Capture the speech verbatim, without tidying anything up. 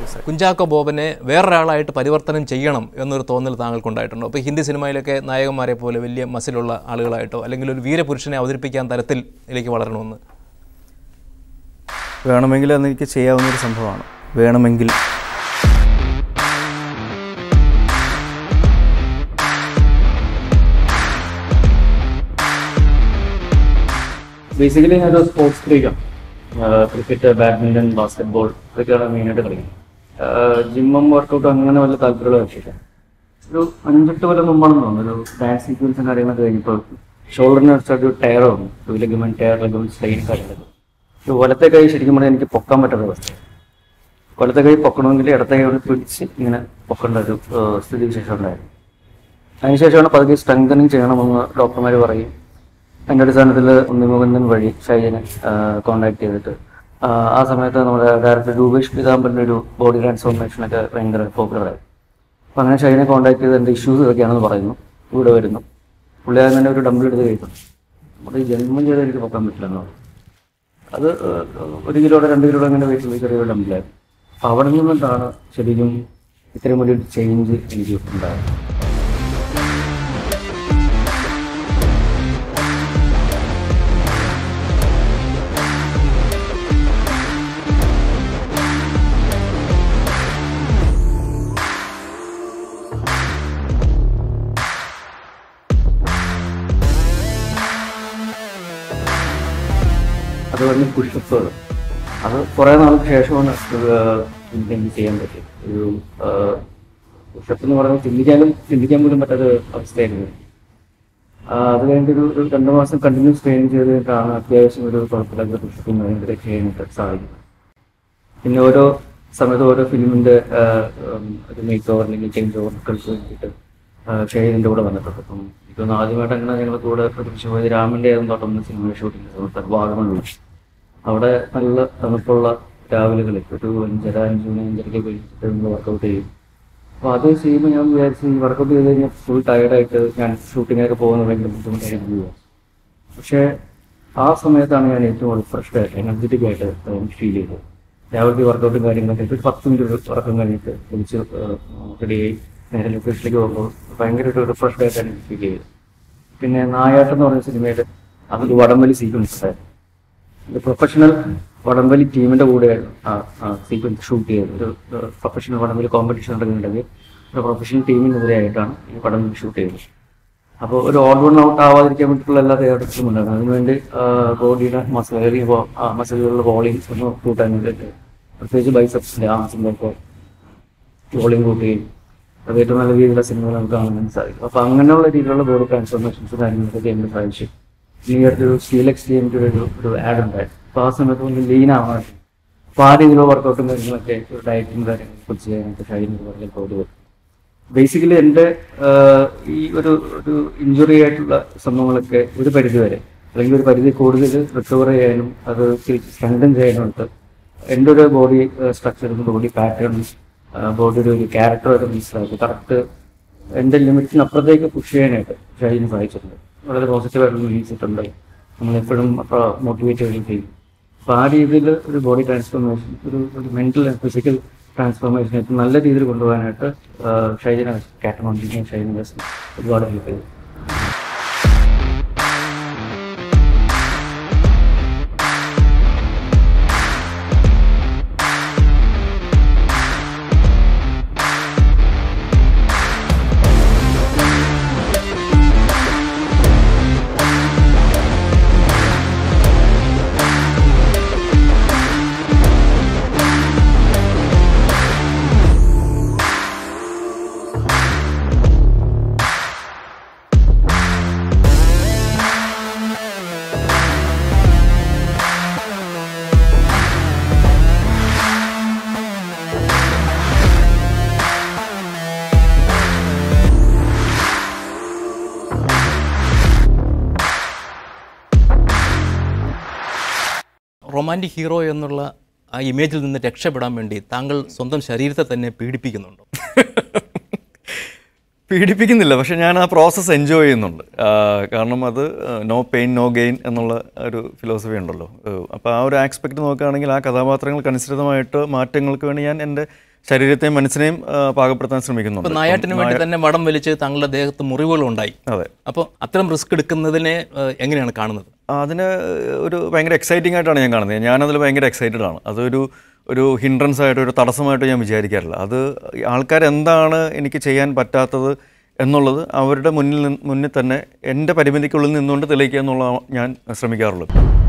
കുഞ്ചാക്കോ ബോബനെ വേറൊരാളായിട്ട് പരിവർത്തനം ചെയ്യണം എന്നൊരു തോന്നൽ താങ്കൾക്കുണ്ടായിട്ടുണ്ടോ? അപ്പോൾ ഹിന്ദി സിനിമയിലൊക്കെ നായകന്മാരെ പോലെ വലിയ മസിലുള്ള ആളുകളായിട്ടോ അല്ലെങ്കിൽ ഒരു വീരപുരുഷനെ അവതരിപ്പിക്കാൻ തരത്തിൽ ഇതിലേക്ക് വളരണമെന്ന് വേണമെങ്കിൽ അതെനിക്ക് ചെയ്യാവുന്നൊരു സംഭവമാണ്. വേണമെങ്കിൽ ബേസിക്കലി ഞാനൊരു സ്പോർട്സ് ഫ്രീക്കാണ്. ക്രിക്കറ്റ്, ബാഡ്മിൻ്റൺ, ബാസ്കറ്റ്ബോൾ ഇതൊക്കെയാണ് മെയിനായിട്ട് കളിക്കുന്നത്. ജിമ്മും വർക്കൗട്ടും അങ്ങനെ വല്ല താല്പര്യമുള്ള വെച്ചിട്ട് ഒരു അഞ്ചെട്ട് കൊല്ലം മുമ്പാണെന്ന് തോന്നുന്നു ഒരു ഡാൻസ് സീക്വൻസും കാര്യങ്ങളൊക്കെ കഴിഞ്ഞപ്പോൾ ഷോൾഡറിന് ഒരു ടയർ വന്നു. Two ligament tear ligament strain കാര്യങ്ങളൊക്കെ. ഒരു വലത്തെ കൈ ശരിക്കും പറഞ്ഞാൽ എനിക്ക് പൊക്കാൻ പറ്റാത്ത അവസ്ഥ. വലത്തെ കൈ പൊക്കണമെങ്കിൽ ഇടത്തെ കൈ കൊണ്ട് പിടിച്ച് ഇങ്ങനെ പൊക്കേണ്ട ഒരു സ്ഥിതിവിശേഷം ഉണ്ടായിരുന്നു. അതിനുശേഷമാണ് പതുക്കെ സ്ട്രെങ്തനിങ് ചെയ്യണമെന്ന് ഡോക്ടർമാർ പറയും. അതിൻ്റെ അടിസ്ഥാനത്തിൽ ഉണ്ണിമുകുന്ദൻ വഴി ഷൈജനെ കോൺടാക്ട് ചെയ്തിട്ട് ആ സമയത്ത് നമ്മുടെ ഡയറക്ടർ രൂപേഷ് പിതാംബരൻ്റെ ഒരു ബോഡി ട്രാൻസ്ഫോർമേഷനൊക്കെ ഭയങ്കര പോപ്പുലറായി. അപ്പോൾ അങ്ങനെ ഷൈജനെ കോൺടാക്ട് ചെയ്ത് എൻ്റെ ഇഷ്യൂസ് ഇതൊക്കെയാണെന്ന് പറയുന്നു. ഇവിടെ വരുന്നു. പുള്ളി ആദ്യം തന്നെ ഒരു ഡംബിൾ എടുത്ത് കഴിക്കുന്നു. അപ്പോൾ ഈ ജന്മം ചെയ്ത് എനിക്ക് പൊക്കാൻ പറ്റില്ലെന്ന് പറഞ്ഞു. അത് ഒരു കിലോയുടെ രണ്ട് കിലോയുടെ അങ്ങനെ വെയിറ്റുള്ള ചെറിയൊരു ഡംബിളായിരുന്നു. അപ്പോൾ അവിടെ നിന്നിട്ടാണ് ശരിക്കും ഇത്രയും വലിയൊരു ചേഞ്ച് എനിക്ക് ഉണ്ടായത്. അത് പറഞ്ഞ് പുഷപ്പുകൾ അത് കുറേ നാൾക്ക് ശേഷമാണ് എനിക്ക് ചെയ്യാൻ പറ്റും. ഒരു പുഷപ്പ് എന്ന് പറയുന്നത് ചിന്തിക്കാനും ചിന്തിക്കാൻ പോലും പറ്റാത്ത അവസ്ഥയായിരുന്നു. അത് കഴിഞ്ഞിട്ട് ഒരു ഒരു രണ്ട് മാസം കണ്ടിന്യൂസ് ട്രെയിനിങ് ചെയ്ത് കഴിഞ്ഞിട്ടാണ് അത്യാവശ്യം ഒരു കുഴപ്പമില്ലാത്ത പുഷപ്പും ഭയങ്കര ചെയ്യാനായിട്ട് സാധിക്കും. പിന്നെ ഓരോ സമയത്ത് ഓരോ ഫിലിമിൻ്റെ ഒരു മേക്ക് ഓവർ അല്ലെങ്കിൽ ചേഞ്ച് ഓവർക്കൾക്ക് വേണ്ടിയിട്ട് ഷെയ്ഡിൻ്റെ കൂടെ വന്നിട്ടുണ്ട്. അപ്പം ഇതൊന്ന് ആദ്യമായിട്ട് അങ്ങനെ ഞങ്ങൾ കൂടെ പ്രതീക്ഷിച്ച് പോയത് രാമൻ്റെ ആയിരുന്നു തൊട്ടൊന്ന് സിനിമ ഷൂട്ടിങ് സമയത്ത് വാഗമണ്ണിൽ. അവിടെ നല്ല തണുപ്പുള്ള രാവിലെകളിൽ ഒരു അഞ്ചര അഞ്ച് മണി അഞ്ചരയ്ക്ക് കഴിഞ്ഞിട്ട് നമ്മൾ വർക്കൗട്ട് ചെയ്യും. അപ്പോൾ അത് ചെയ്യുമ്പോൾ ഞാൻ വിചാരിച്ചു ഈ വർക്കൗട്ട് ചെയ്ത് കഴിഞ്ഞാൽ ഫുൾ ടയർഡായിട്ട് ഞാൻ ഷൂട്ടിങ്ങിനൊക്കെ പോകുന്നത് ഭയങ്കര ബുദ്ധിമുട്ടായിരുന്നു വിചാരിച്ചു. പക്ഷേ ആ സമയത്താണ് ഞാൻ ഏറ്റവും റിഫ്രഷ്ഡായിട്ട് എനർജറ്റിക് ആയിട്ട് ഫീൽ ചെയ്തത്. രാവിലത്തെ വർക്കൗട്ടും കാര്യങ്ങളൊക്കെ ഒരു പത്ത് മിനിറ്റ് ഉറക്കം കഴിഞ്ഞിട്ട് വിളിച്ച് റെഡിയായി നേരെ ലൊക്കേഷനിലേക്ക് പോകുമ്പോൾ ഭയങ്കരമായിട്ട് റിഫ്രഷ്ഡ് ആയിട്ടാണ് എനിക്ക് ഫീൽ ചെയ്തത്. പിന്നെ നായാട്ടം എന്ന് പറഞ്ഞ സിനിമയിൽ അതൊരു വടംവലി സീക്വൻസ് ഉണ്ടായിരുന്നു. ഒരു പ്രൊഫഷണൽ വടംവലി ടീമിൻ്റെ കൂടെയായിരുന്നു ആ സീക്വൻസ് ഷൂട്ട് ചെയ്തത്. ഒരു പ്രൊഫഷണൽ വടംവലി കോമ്പറ്റീഷൻ നടക്കുന്നുണ്ടെങ്കിൽ ഒരു പ്രൊഫഷണൽ ടീമിനെതിരെയായിട്ടാണ് ഈ വടംവലി ഷൂട്ട് ചെയ്തത്. അപ്പോൾ ഒരു ഓൾ വൺ ഔട്ട് ആവാതിരിക്കാൻ വേണ്ടിയിട്ടുള്ള എല്ലാ തയ്യാറെടുപ്പും ഉണ്ടായിരുന്നു. അതിനുവേണ്ടി ബോഡിയുടെ മസിൽ അല്ലെങ്കിൽ മസിലുകളുടെ വോളിയം ഒന്ന് കൂട്ടാൻ വേണ്ടിയിട്ട് പ്രത്യേകിച്ച് ബൈസെപ്സിൻ്റെ ആംസിൻ്റെ ഒക്കെ വോളിയം കൂട്ടുകയും അത് ഏറ്റവും നല്ല രീതിയിലുള്ള സിനിമകൾ നമുക്ക് കാണാൻ സാധിക്കും. അപ്പോൾ അങ്ങനെയുള്ള രീതിയിലുള്ള ബോഡി ട്രാൻസ്ഫോർമേഷൻസ് കാര്യങ്ങളൊക്കെ ചെയ്യുന്ന സാധിച്ചു. ഈ അടുത്തൊരു സ്റ്റീൽ എക്സ്ചേഞ്ച് ഒരു ഒരു ആഡ് ഉണ്ടായിരുന്നു. അപ്പോൾ ആ സമയത്ത് കൊണ്ട് ലീൻ ആവാൻ അപ്പോൾ ആ രീതിയിലുള്ള വർക്കൗട്ടും കാര്യങ്ങളൊക്കെ ഒരു ഡയറ്റും കാര്യങ്ങളെ കുറിച്ച് ചെയ്യാനായിട്ട് ഷൈനിങ് പറഞ്ഞ ബോഡി വരും. ബേസിക്കലി എൻ്റെ ഈ ഒരു ഒരു ഇഞ്ചുറി ആയിട്ടുള്ള സംഭവങ്ങളൊക്കെ ഒരു പരിധി വരെ അല്ലെങ്കിൽ ഒരു പരിധി കൂടുതൽ റിക്കവർ ചെയ്യാനും അത് സ്ട്രെങ്തൻ ചെയ്യാനുമായിട്ട് എൻ്റെ ഒരു ബോഡി സ്ട്രക്ചറും ബോഡി പാറ്റേണും ബോഡിയുടെ ഒരു ക്യാരക്ടറൊക്കെ മനസ്സിലാക്കി കറക്റ്റ് എൻ്റെ ലിമിറ്റിന് അപ്പുറത്തേക്ക് പുഷ് ചെയ്യാനായിട്ട് ഷൈനിന് സാധിച്ചിട്ടുണ്ട്. വളരെ പോസിറ്റീവായിട്ട് ഫീലിച്ചിട്ടുണ്ട്. നമ്മളെപ്പോഴും മോട്ടിവേറ്റ് ചെയ്യുകയും ചെയ്യും. അപ്പോൾ ആ രീതിയിൽ ഒരു ബോഡി ട്രാൻസ്ഫോർമേഷൻ ഒരു ഒരു മെൻ്റൽ ആൻഡ് ഫിസിക്കൽ ട്രാൻസ്ഫോർമേഷൻ ഏറ്റവും നല്ല രീതിയിൽ കൊണ്ടുപോകാനായിട്ട് ഷൈജന കാറ്റമോണ്ടിയും ഷൈജന ഒരുപാട് ഹെൽപ്പ് ചെയ്തു. റൊമാൻറ്റിക് ഹീറോ എന്നുള്ള ആ ഇമേജിൽ നിന്ന് രക്ഷപ്പെടാൻ വേണ്ടി താങ്കൾ സ്വന്തം ശരീരത്തെ തന്നെ പീഡിപ്പിക്കുന്നുണ്ടോ? പീഡിപ്പിക്കുന്നില്ല, പക്ഷെ ഞാൻ ആ പ്രോസസ്സ് എൻജോയ് ചെയ്യുന്നുണ്ട്. കാരണം അത് നോ പെയിൻ നോ ഗെയിൻ എന്നുള്ള ഒരു ഫിലോസഫി ഉണ്ടല്ലോ. അപ്പോൾ ആ ഒരു ആസ്പെക്റ്റ് നോക്കുകയാണെങ്കിൽ ആ കഥാപാത്രങ്ങൾക്കനുസൃതമായിട്ട് മാറ്റങ്ങൾക്ക് വേണ്ടി ഞാൻ എൻ്റെ ശരീരത്തെയും മനസ്സിനെയും പാകപ്പെടുത്താൻ ശ്രമിക്കുന്നുണ്ട്. നായാട്ടിന് വേണ്ടി തന്നെ വടം വലിച്ച് താങ്കളുടെ ദേഹത്ത് മുറിവുകളുണ്ടായി. അതെ. അപ്പോൾ അത്തരം റിസ്ക് എടുക്കുന്നതിനെ എങ്ങനെയാണ് കാണുന്നത്? അതിന് ഒരു ഭയങ്കര എക്സൈറ്റിംഗ് ആയിട്ടാണ് ഞാൻ കാണുന്നത്. ഞാനതിൽ ഭയങ്കര എക്സൈറ്റഡ് ആണ്. അതൊരു ഒരു ഹിൻഡ്രൻസ് ആയിട്ട് ഒരു തടസ്സമായിട്ട് ഞാൻ വിചാരിക്കാറില്ല. അത് ആൾക്കാരെന്താണ് എനിക്ക് ചെയ്യാൻ പറ്റാത്തത് എന്നുള്ളത് അവരുടെ മുന്നിൽ മുന്നിൽ തന്നെ എൻ്റെ പരിമിതിക്കുള്ളിൽ നിന്നുകൊണ്ട് തെളിയിക്കുക എന്നുള്ളതാണ് ഞാൻ ശ്രമിക്കാറുള്ളത്.